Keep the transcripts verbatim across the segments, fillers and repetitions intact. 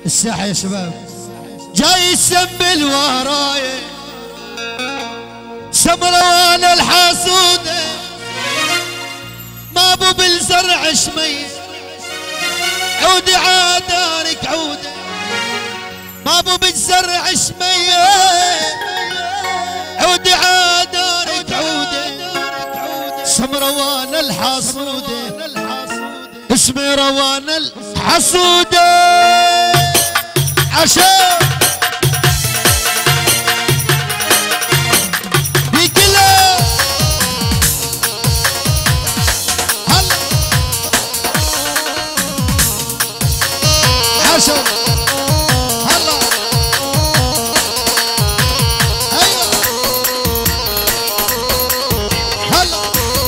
الساحة يا شباب جاي يسمل وراي سمروان الحاسودة ما ابو بالزرع شمية عودي عادارك عودة ما ابو بالزرع شمية عودي عادارك عودة سمروان الحاسودة اسمي روان الحسودة عشان بيقلا هلا عشان هلا ايوه هلا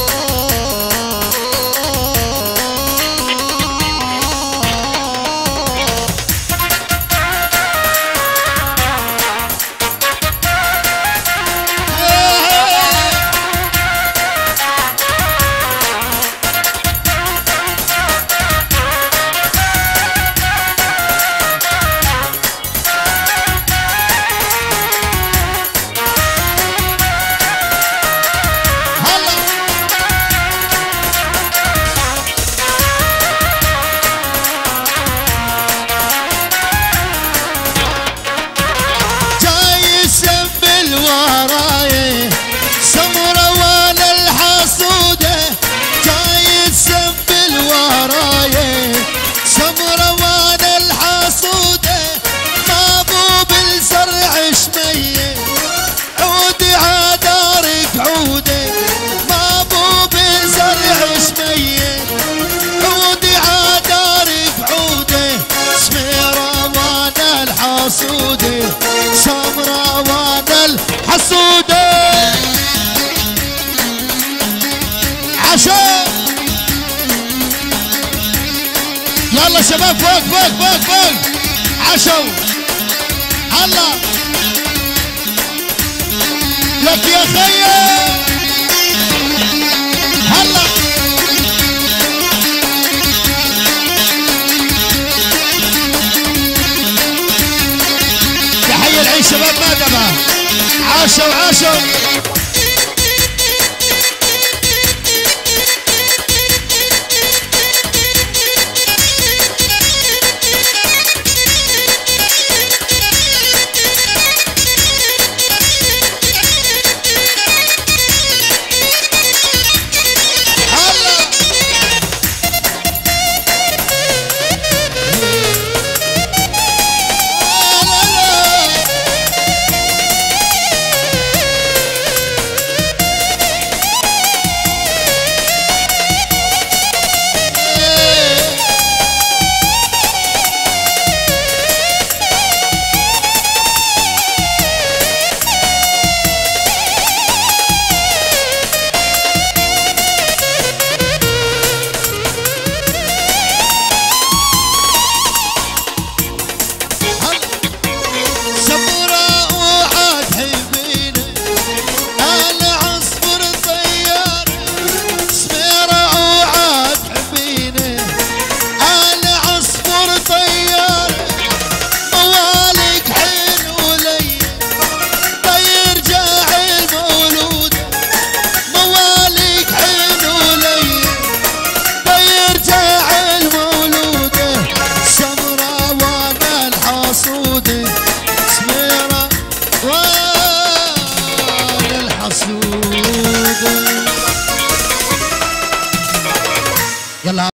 حسودة سمروان الحسودة عشان يلا شباب فوق فوق فوق فوق عشو هلا لك يا خيي هلا العيش شباب ما دبا عاشوا عاشوا يلا